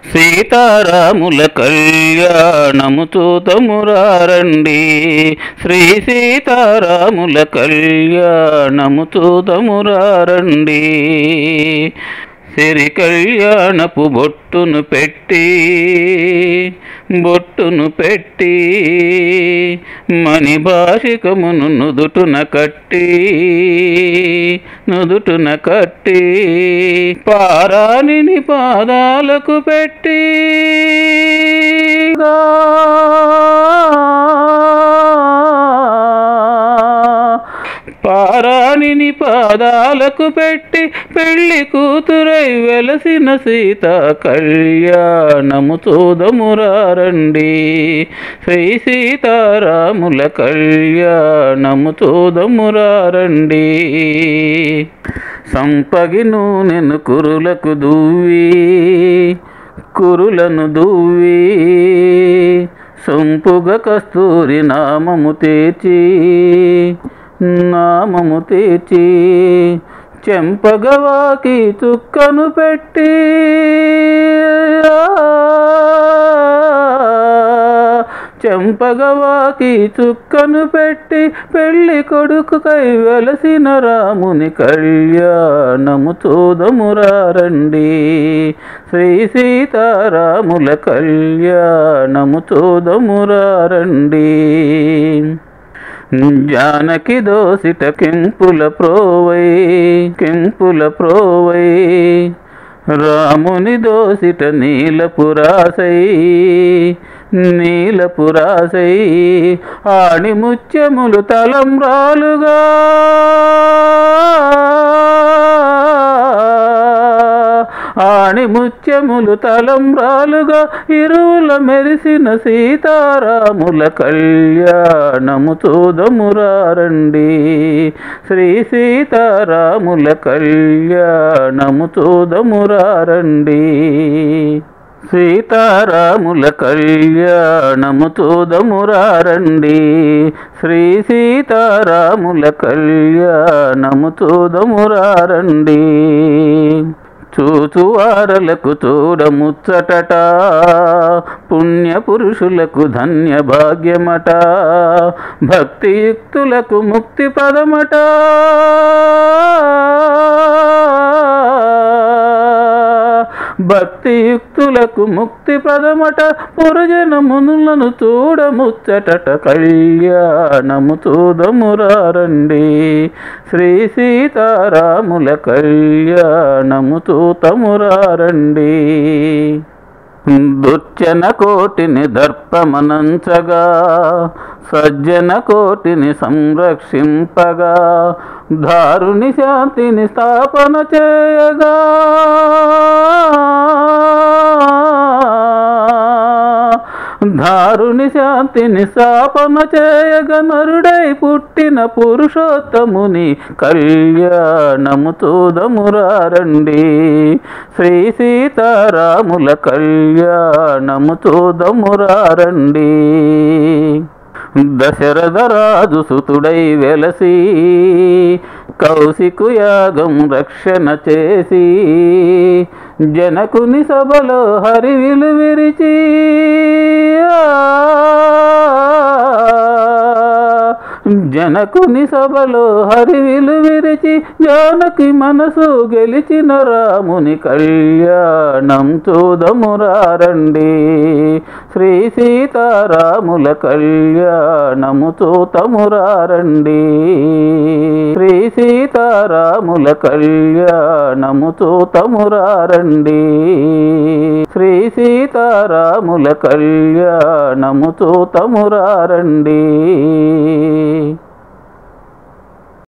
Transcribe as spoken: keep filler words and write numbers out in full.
సీతారాముల కళ్యాణము చూతమురారండి, శ్రీ సీతారాముల కళ్యాణము చూతమురారండి. సిరి కళ్యాణపు బొట్టును పెట్టి బొట్టును పెట్టి మణిభాషికమును నుదుటున కట్టి నుదుటున కట్టి పారాణిని పాదాలకు పెట్టి పారాణిని పాదాలకు పెట్టి పెళ్లి కూతురై వెలసిన సీత కళ్యాణము చూదమురారండి, శ్రీ సీతారాముల కళ్యాణము చూదమురారండి. సంపగి నూనెను కురులకు దువ్వి కురులను దువ్వి సొంపుగా కస్తూరి నామము తేచి నామము తేచి చెంపగవాకి చుక్కను పెట్టి చెంపగవాకి చుక్కను పెట్టి పెళ్లి కొడుకుకై వెలసిన రాముని కళ్యాణము చూదమురారండి, శ్రీ సీతారాముల కళ్యాణము చూదమురారండి. జానకి దోసిట కెంపుల ప్రోవై కెంపుల ప్రోవై రాముని దోసిట నీలపురాసై నీలపురాసై ఆణి ముత్యములు తలంబ్రాలుగా ఆణి ముత్యములు తలంబ్రాలుగా ఇరువుల మెరిసిన సీతారాముల కళ్యాణము చూదమురారండి, శ్రీ సీతారాముల కళ్యాణము చూదమురారండి. సీతారాముల కళ్యాణము చూదమురారండి, శ్రీ సీతారాముల కళ్యాణము చూదమురారండి. చూచువారలకు చూడముచ్చటట పుణ్యపురుషులకు ధన్య భాగ్యమట, భక్తియుక్తులకు ముక్తి పదమట. భక్తియుక్తులకు ముక్తి పదమట, పురజన మునులను చూడముచ్చటట కళ్యాణము చూదమురారండి, శ్రీ సీతారాముల కళ్యాణము చూతమురారండి. దుర్జన కోటిని దర్పమనంచగా సజ్జన కోటిని సంరక్షింపగా దారుని శాంతిని స్థాపన చేయగా దారుని శాంతిని స్థాపన చేయగా నరుడై పుట్టిన పురుషోత్తముని కళ్యాణము చూదమురారండి, శ్రీ సీతారాముల కళ్యాణము చూదమురారండి. దశరథ రాజు సుతుడై వెలసి కౌశికు యాగం రక్షణ చేసి జనకుని సభలో హరివిలు విరిచి జనకుని సభలో హరివిలు విరిచి జానకి మనసు గెలిచిన రాముని కళ్యాణం చూదమురారండి, శ్రీ సీతారాముల కళ్యాణము చూతమురారండి, శ్రీ సీతారాముల కళ్యాణము చూతమురారండి, శ్రీ సీతారాముల కళ్యాణము చూతమురారండి.